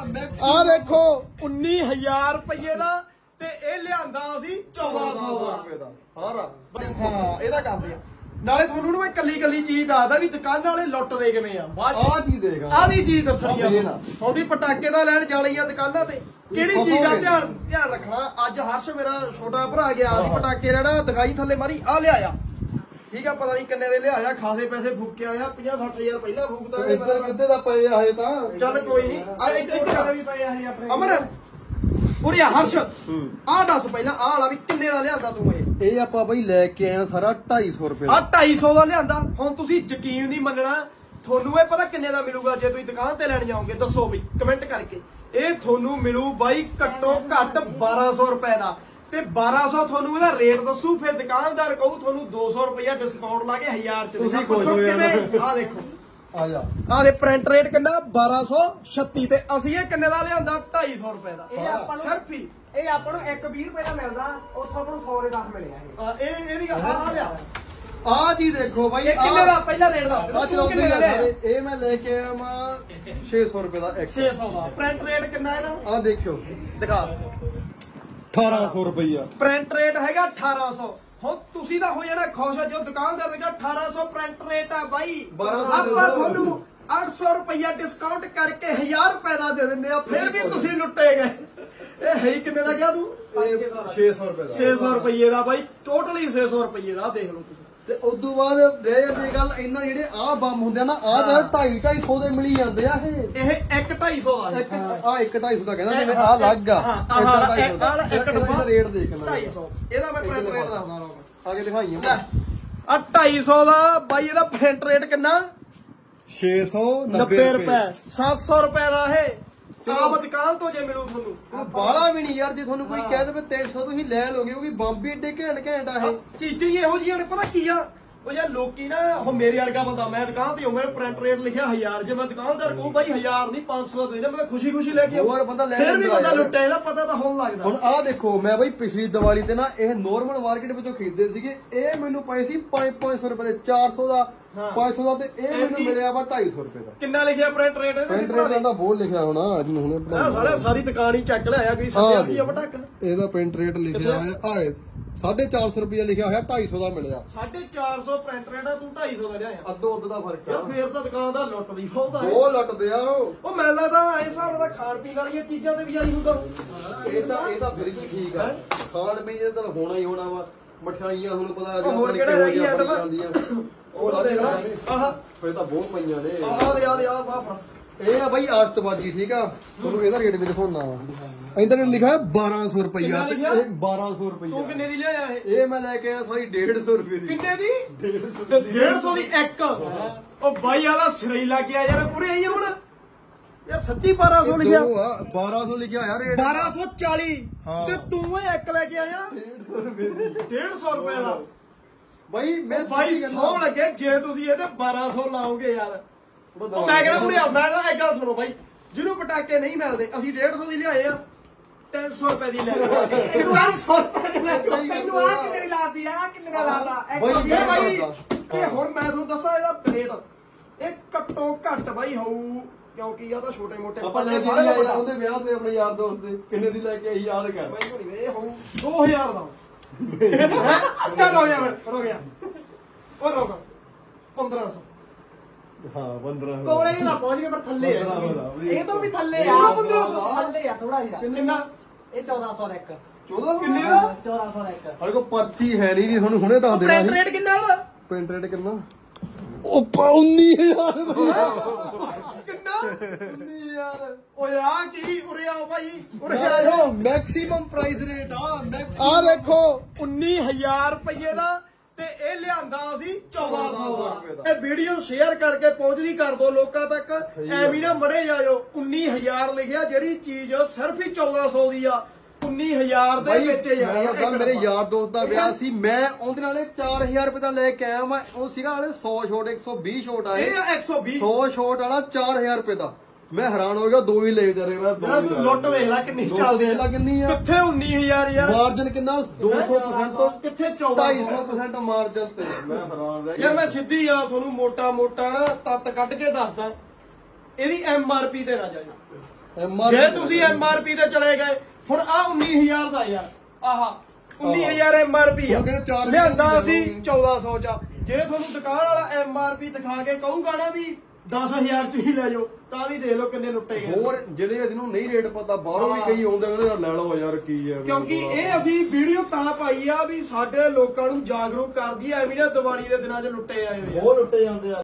ਆ ਦੇਖੋ 19000 ਰੁਪਏ ਦਾ ਤੇ ਇਹ ਲਿਆਂਦਾ ਅਸੀਂ 1400 ਰੁਪਏ ਦਾ ਸਾਰਾ। ਹਾਂ ਇਹਦਾ ਕਰਦੇ ਆ। ਨਾਲੇ ਤੁਹਾਨੂੰ ਨਾ ਮੈਂ ਕੱਲੀ ਚੀਜ਼ ਦੱਸਦਾ ਵੀ ਦੁਕਾਨ ਵਾਲੇ ਲੁੱਟਦੇ ਕਿਵੇਂ ਆ। ਆਹ ਚੀਜ਼ ਦੇਖ, ਆ ਵੀ ਚੀਜ਼ ਦੱਸਣੀ ਆ। ਉਹਦੀ ਪਟਾਕੇ ਦਾ ਲੈਣ ਜਾਣੀ ਆ ਦੁਕਾਨਾਂ ਤੇ, ਕਿਹੜੀ ਚੀਜ਼ ਦਾ ਧਿਆਨ ਰੱਖਣਾ। ਅੱਜ ਹਰਸ਼ ਮੇਰਾ ਛੋਟਾ ਭਰਾ ਗਿਆ ਸੀ ਪਟਾਕੇ ਲੈਣਾ, ਦਿਖਾਈ ਥੱਲੇ ਮਾਰੀ ਆ ਲਿਆਇਆ, ਠੀਕ ਆ, ਪਤਾ ਨਹੀਂ ਕਿੰਨੇ ਦੇ ਲਿਆਇਆ, ਖਾਸੇ ਪੈਸੇ ਫੂਕੇ ਆਇਆ, 50-60 ਹਜ਼ਾਰ ਪਹਿਲਾਂ ਫੂਕਦਾ। ਕਿੱਥੇ ਦਾ ਪਏ ਆ ਇਹ ਤਾਂ, ਚੱਲ ਕੋਈ ਨਹੀਂ। ਇੱਧਰ ਵੀ ਪਏ ਆ ਆਪਣੇ ਅਮਨ ਉਰੇ ਆ ਹਰਸ਼, ਆਹ ਦੱਸ ਪਹਿਲਾਂ ਆਹ ਵਾਲਾ ਵੀ ਕਿੰਨੇ ਦਾ ਲਿਆਂਦਾ ਤੂੰ? ਇਹ ਆਪਾਂ ਬਈ ਲੈ ਕੇ ਆਏ ਸਾਰਾ 250 ਰੁਪਏ। ਆ 250 ਦਾ ਲਿਆਂਦਾ। ਹੁਣ ਤੁਸੀਂ ਯਕੀਨ ਨਹੀਂ ਮੰਨਣਾ, ਤੁਹਾਨੂੰ ਇਹ ਪਤਾ ਕਿੰਨੇ ਦਾ ਮਿਲੂਗਾ ਜੇ ਤੁਸੀਂ ਦੁਕਾਨ ਤੇ ਲੈਣ ਜਾਓਗੇ? ਦੱਸੋ ਬਈ ਕਮੈਂਟ ਕਰਕੇ। ਇਹ ਤੁਹਾਨੂੰ ਮਿਲੂ ਬਾਈ ਘੱਟੋ ਘੱਟ 1200 ਰੁਪਏ ਦਾ, ਤੇ 1200 ਤੁਹਾਨੂੰ ਇਹਦਾ ਰੇਟ ਦੱਸੂ, ਫਿਰ ਦੁਕਾਨਦਾਰ ਕਹੂ ਤੁਹਾਨੂੰ 200 ਰੁਪਇਆ ਡਿਸਕਾਊਂਟ ਲਾ ਕੇ 1000 ਚ ਦੇ। ਪੁੱਛੋ ਕਿਵੇਂ? ਆ ਦੇਖੋ ਆ ਜਾ, ਆ ਦੇ ਪ੍ਰਿੰਟ ਰੇਟ ਕਿੰਨਾ? 1236 ਤੇ ਅਸੀਂ ਇਹ ਕਿੰਨੇ ਦਾ ਲਿਆਂਦਾ? 250 ਰੁਪਏ ਦਾ। ਇਹ ਆਪਾਂ ਨੂੰ ਸਿਰਫ ਹੀ ਇਹ ਆਪਾਂ ਨੂੰ 120 ਰੁਪਏ ਦਾ ਮਿਲਦਾ, ਉੱਥੋਂ ਆਪਾਂ ਨੂੰ 100 ਦੇ 10 ਮਿਲਿਆ। ਇਹਦੀ ਆ ਲਿਆ। ਆਹ ਜੀ ਦੇਖੋ ਬਾਈ, ਕਿੰਨੇ ਦਾ ਪਹਿਲਾਂ ਰੇਟ ਦੱਸ। ਆ ਚਲਾਉਂਦੇ ਆ ਸਾਰੇ। ਇਹ ਮੈਂ ਲੈ ਕੇ ਆਇਆ ਮੈਂ 600 ਰੁਪਏ ਦਾ। 600 ਦਾ ਪ੍ਰਿੰਟ ਰੇਟ ਕਿੰਨਾ ਇਹਦਾ? ਆ ਦੇਖਿਓ, ਦਿਖਾ। 1800 ਰੁਪਇਆ ਪ੍ਰਿੰਟ ਰੇਟ ਹੈਗਾ 1800। ਹੁਣ ਤੁਸੀਂ ਤਾਂ ਹੋ ਜਾਣਾ ਖੁਸ਼ ਜੋ ਦੁਕਾਨਦਾਰ ਨੇ 1800 ਪ੍ਰਿੰਟ ਰੇਟ ਆ ਬਾਈ। ਆਪਾਂ ਤੁਹਾਨੂੰ 800 ਰੁਪਇਆ ਡਿਸਕਾਊਂਟ ਕਰਕੇ 1000 ਰੁਪਏ ਦਾ ਦੇ ਦਿੰਦੇ ਆ, ਫਿਰ ਵੀ ਤੁਸੀਂ ਲੁੱਟੇ ਗਏ। ਇਹ ਹੈ ਕਿੰਨੇ ਦਾ ਗਿਆ ਤੂੰ? 600 ਰੁਪਏ ਦਾ। 600 ਰੁਪਏ ਦਾ ਬਾਈ, ਟੋਟਲੀ 600 ਰੁਪਏ ਦਾ। ਦੇਖ ਲਓ ਤੁਸੀਂ। ਤੇ ਉਦੋਂ ਬਾਅਦ ਰਹਿ ਜਾਂਦੀ ਗੱਲ, ਇਹਨਾਂ ਜਿਹੜੇ ਆਹ ਬੰਬ ਹੁੰਦੇ ਆ ਨਾ, ਆਹ ਤਾਂ 250-250 ਦੇ ਮਿਲੀ ਜਾਂਦੇ ਆ। ਇਹ 1-250 ਦਾ। ਆ 1-250 ਦਾ ਕਹਿੰਦਾ, ਜਿਵੇਂ ਆਹ ਲੱਗ ਆ ਇਹਦਾ ਰੇਟ ਦੇਖਣਾ 250। ਇਹਦਾ ਮੈਂ ਪ੍ਰਿੰਟ ਰੇਟ ਦੱਸਦਾ ਆ ਕੇ ਦਿਖਾਈਏ। ਆ 250 ਦਾ ਬਾਈ, ਇਹਦਾ ਪ੍ਰਿੰਟ ਰੇਟ ਕਿੰਨਾ? 690 ਰੁਪਏ। 700 ਰੁਪਏ ਦਾ ਇਹ ਆਮ ਦੁਕਾਨ ਤੋਂ ਜੇ ਮਿਲੂ ਤੁਹਾਨੂੰ। ਬਾਲਾ ਵੀ ਨਹੀਂ ਯਾਰ, ਜੇ ਤੁਹਾਨੂੰ ਕੋਈ ਕਹਿ ਦੇਵੇ 300 ਤੁਸੀਂ ਲੈ ਲੋਗੇ, ਕਿਉਂਕਿ ਬੰਬ ਵੀ ਏਡੇ ਘੈਂਟ ਆ ਇਹ ਚੀਜ਼ਾਂ ਹੀ ਇਹੋ ਜਿਹੀਆਂ ਨੇ। ਪਤਾ ਕੀ ਆ ਉਹ ਯਾਰ ਲੋਕੀ ਨਾ, ਹੁਣ ਮੇਰੇ ਵਰਗਾ ਬੰਦਾ, ਮੈਂ ਦੁਕਾਨ ਤੇ ਮੇਰੇ ਪ੍ਰਿੰਟ ਰੇਟ ਲਿਖਿਆ 1000, ਜੇ ਮੈਂ ਦੁਕਾਨਦਾਰ ਕਹੂੰ ਬਾਈ 1000 ਨਹੀਂ 500 ਦੇ ਦੇ, ਮੈਂ ਖੁਸ਼ੀ ਲੈ ਕੇ ਹੋਰ ਬੰਦਾ ਲੈ ਫਿਰ ਵੀ ਬੰਦਾ ਲੁੱਟਿਆ, ਇਹਦਾ ਪਤਾ ਤਾਂ ਹੁਣ ਲੱਗਦਾ। ਹੁਣ ਆਹ ਦੇਖੋ, ਮੈਂ ਬਾਈ ਪਿਛਲੀ ਦੀਵਾਲੀ ਤੇ ਨਾ ਇਹ ਨੋਰਮਲ ਮਾਰਕੀਟ ਵਿੱਚੋਂ ਖਰੀਦੇ ਸੀਗੇ, ਇਹ ਮੈਨੂੰ ਪਏ ਸੀ 500 ਰੁਪਏ ਦੇ। 400 ਦਾ 500 ਦਾ, ਤੇ ਇਹ ਮੈਨੂੰ ਮਿਲਿਆ ਵਾ 250 ਰੁਪਏ ਦਾ। ਕਿੰਨਾ ਲਿਖਿਆ ਪ੍ਰਿੰਟ ਰੇਟ? ਪ੍ਰਿੰਟ ਰੇਟ ਦਾ ਬੋਰਡ ਲਿਖਿਆ ਹੋਣਾ ਸਾਲਾ ਸਾਰੀ ਦੁਕਾਨ ਹੀ ਚੱਕ ਲਿਆ ਕੋਈ ਸੱਜਿਆ ਕੀ ਪਟਾਕ। ਇਹਦਾ ਪ੍ਰਿੰਟ ਰੇਟ ਲਿਖਿਆ ਹੋਇਆ ਆਏ 450 ਰੁਪਏ ਲਿਖਿਆ ਹੋਇਆ, 250 ਦਾ ਮਿਲਿਆ। 450 ਪ੍ਰਿੰਟ ਰੇਟ ਆ, ਤੂੰ 250 ਦਾ ਲਿਆਇਆ। ਅੱਧੋ ਅੱਧ ਦਾ ਫਰਕ ਆ। ਫੇਰ ਤਾਂ ਦੁਕਾਨਦਾਰ ਲੁੱਟਦੀ ਬਹੁਤਾ। ਉਹ ਲੁੱਟਦੇ ਆ ਉਹ ਮੈਲਾ ਤਾਂ ਇਸ ਹਿਸਾਬ ਨਾਲ ਖਾਣ ਪੀਣ ਵਾਲੀਆਂ ਚੀਜ਼ਾਂ ਤੇ ਵੀ ਆਈ ਹੁੰਦਾ। ਇਹ ਤਾਂ ਫਿਰ ਵੀ ਠੀਕ ਆ, ਖਾਣ ਪੀਣ ਤਾਂ ਹੋਣਾ ਹੀ ਹੋਣਾ ਵਾ। ਮਠਿਆਈਆਂ ਤੁਹਾਨੂੰ ਪਤਾ ਹੋਰ ਕਿਹੜਾ ਰਹਿ ਗਿਆ ਜਾਂਦੀਆਂ, ਉਹ ਦੇਖ ਲਾ ਆਹ ਫੇਰ ਤਾਂ ਬਹੁਤ ਪਈਆਂ ਨੇ। ਆਹ ਵਾਹ ਇਹ ਆ ਬਾਈ ਆਸ਼ਤਬਾਜੀ, ਠੀਕ ਆ। ਤੁਹਾਨੂੰ ਇਹਦਾ ਰੇਟ ਵੀ ਦਿਖਾਉਣਾ ਵਾ। ਇਹਦਾ ਰੇਟ ਲਿਖਿਆ 1200 ਰੁਪਇਆ, ਤੇ ਇਹ 1200 ਰੁਪਇਆ। ਤੂੰ ਕਿੰਨੇ ਦੀ ਲਿਆਇਆ ਇਹ ਮੈਂ ਲੈ ਕੇ ਆਇਆ ਸਾਰੀ 150 ਰੁਪਏ ਦੀ। ਕਿੰਨੇ ਦੀ? 150 ਦੀ ਇੱਕ। ਉਹ ਬਾਈ ਆਲਾ ਸਿਰੇ ਲੱਗ ਗਿਆ ਯਾਰ, ਪੂਰੇ ਆਈ ਹੁਣ ਯਾਰ ਸੱਚੀ 1200 ਲਿਖਿਆ। 1200 ਲਿਖਿਆ ਯਾਰ, 1240 ਤੇ ਤੂੰ ਇਹ ਇੱਕ ਲੈ ਕੇ ਆਇਆ 150 ਰੁਪਏ ਦੀ। 150 ਰੁਪਏ ਦਾ ਬਾਈ ਮੈਂ ਬਾਈ 100 ਲੱਗੇ ਜੇ ਤੁਸੀਂ ਇਹਦੇ 1200 ਲਾਓਗੇ ਯਾਰ। ਮੈਂ ਕਹਿੰਦਾ ਪੂਰੇ ਮੈਂ ਤਾਂ ਇੱਕ ਗੱਲ ਸੁਣੋ ਬਾਈ, ਜਿਹਨੂੰ ਪਟਾਕੇ ਨਹੀਂ ਮਿਲਦੇ, ਅਸੀਂ 150 ਦੀ ਲਿਆਏ ਆ, 300 ਰੁਪਏ ਦੀ ਲੈ ਲਓ। 300 ਰੁਪਏ ਦੀ ਲੈ ਲਓ। ਤੈਨੂੰ ਆ ਕਿੰਨੇ ਦੀ ਲਾਤੀ ਆ, ਕਿੰਨੇ ਦਾ ਲਾਤਾ? ਬਾਈ ਇਹ ਹੁਣ ਮੈਂ ਤੁਹਾਨੂੰ ਦੱਸਾਂ ਇਹਦਾ ਰੇਟ, ਇਹ ਘੱਟੋ ਘੱਟ ਬਾਈ ਹੋਊ, ਕਿਉਂਕਿ ਆ ਤਾਂ ਛੋਟੇ ਮੋਟੇ ਆਪਾਂ ਲੈ ਸਾਰੇ ਉਹਦੇ ਵਿਆਹ ਤੇ ਆਪਣੇ ਯਾਰ ਦੋਸਤ ਦੇ ਕਿੰਨੇ ਦੀ ਲੈ ਕੇ ਆਈ ਯਾਦ ਕਰ। ਬਾਈ ਇਹ ਹੋਊ 2000 ਦਾ। ਚੱਲ ਹੋ ਗਿਆ ਰੋ ਗਿਆ ਉਹ ਰੋਕ 1500। ਹਾਂ 1500 ਕੋਲੇ ਹੀ ਨਾ ਪਹੁੰਚ ਗਏ, ਪਰ ਥੱਲੇ ਆ। ਇਹ ਤੋਂ ਵੀ ਥੱਲੇ ਆ। 1500 ਥੱਲੇ ਆ ਥੋੜਾ ਜਿਹਾ। ਕਿੰਨਾ? ਇਹ 1400 ਦਾ ਇੱਕ। 14 ਕਿੰਨੇ ਦਾ? 1400 ਦਾ ਇੱਕ। ਹਰ ਕੋ ਪਰਚੀ ਹੈ ਨਹੀਂ, ਤੁਹਾਨੂੰ ਹੁਣੇ ਦੱਸ ਦੇਣਾ। ਪ੍ਰਿੰਟ ਰੇਟ ਕਿੰਨਾ ਦਾ? ਪ੍ਰਿੰਟ ਰੇਟ ਕਿੰਨਾ? ਉਹ 19000 ਕਿੰਨਾ? 19000। ਓਏ ਆ ਕੀ ਉਰੇ ਆਓ ਭਾਈ, ਉਰੇ ਆਓ। ਮੈਕਸਿਮਮ ਪ੍ਰਾਈਸ ਰੇਟ ਆ। ਆ ਦੇਖੋ 19000 ਰੁਪਏ ਦਾ, ਤੇ ਇਹ ਲਿਆਂਦਾ ਅਸੀਂ 1400 ਦਾ। ਇਹ ਵੀਡੀਓ ਸ਼ੇਅਰ ਕਰਕੇ ਪਹੁੰਚਦੀ ਕਰ ਦੋ ਲੋਕਾਂ ਤੱਕ, ਐਵੇਂ ਨਾ ਮੜੇ ਜਾਇਓ। 19000 ਲਿਖਿਆ, ਜਿਹੜੀ ਚੀਜ਼ ਸਿਰਫ ਹੀ 1400 ਦੀ ਆ, 19000 ਦੇ ਵਿੱਚ ਜਾਣੀ। ਮੇਰੇ ਯਾਰ ਦੋਸਤ ਦਾ ਵਿਆਹ ਸੀ, ਮੈਂ ਉਹਦੇ ਨਾਲੇ 4000 ਰੁਪਏ ਦਾ ਲੈ ਕੇ ਆਇਆ। ਮੈਂ ਉਹ ਸੀਗਾ ਨਾਲੇ 100 ਛੋਟ 120 ਛੋਟ ਆਏ, 120 100 ਛੋਟ ਵਾਲਾ 4000 ਰੁਪਏ ਦਾ। ਮੈਂ ਹੈਰਾਨ ਹੋ ਗਿਆ, ਦੋ ਹੀ ਲੈ ਜਾ ਰਿਹਾ। ਲੁੱਟ ਦੇਖ ਲੈ ਕਿੰਨੀ ਚੱਲਦੇ ਆ। ਕਿੰਨੀ ਆ? ਕਿੱਥੇ 19000 ਯਾਰ, ਮਾਰਜਨ ਕਿੰਨਾ? 200% ਤੋਂ ਕਿੱਥੇ 1400 250% ਮਾਰਜਨ ਤੇ। ਮੈਂ ਹੈਰਾਨ ਰਹਿ ਗਿਆ ਯਾਰ। ਮੈਂ ਸਿੱਧੀ ਆ ਤੁਹਾਨੂੰ ਮੋਟਾ ਨਾ ਤੱਤ ਕੱਢ ਕੇ ਦੱਸਦਾ, ਇਹਦੀ MRP ਤੇ ਨਾ ਜਾਇਓ। ਜੇ ਤੁਸੀਂ MRP ਤੇ ਚਲੇ ਗਏ ਹੁਣ ਆ 19000 ਦਾ ਯਾਰ ਆਹਾ 19000 MRP ਆ ਲਿਆਂਦਾ ਅਸੀਂ 1400 ਚ ਜੇ ਤੁਹਾਨੂੰ ਦੁਕਾਨ ਵਾਲਾ MRP ਦਿਖਾ ਕੇ ਕਹੂਗਾ ਨਾ ਵੀ 10000 ਚ ਹੀ ਲੈ ਜਾਓ ਤਾਂ ਵੀ ਦੇਖ ਲਓ ਕਿੰਨੇ ਲੁੱਟੇ ਗਏ ਹੋਰ ਜਿਹੜੇ ਜਿਹਨੂੰ ਨਹੀਂ ਰੇਟ ਪਤਾ ਬਾਹਰੋਂ ਵੀ ਕਈ ਆਉਂਦੇ ਕਹਿੰਦੇ ਲੈ ਲਓ ਯਾਰ ਕੀ ਹੈ ਕਿਉਂਕਿ ਇਹ ਅਸੀਂ ਵੀਡੀਓ ਤਾਂ ਪਾਈ ਆ ਵੀ ਸਾਡੇ ਲੋਕਾਂ ਨੂੰ ਜਾਗਰੂਕ ਕਰਦੀ ਐ ਐਵੇਂ ਨਾ ਦੀਵਾਲੀ ਦੇ ਦਿਨਾਂ 'ਚ ਲੁੱਟੇ ਆਏ ਹੋਏ ਆ ਉਹ ਲੁੱਟੇ ਜਾਂਦੇ ਆ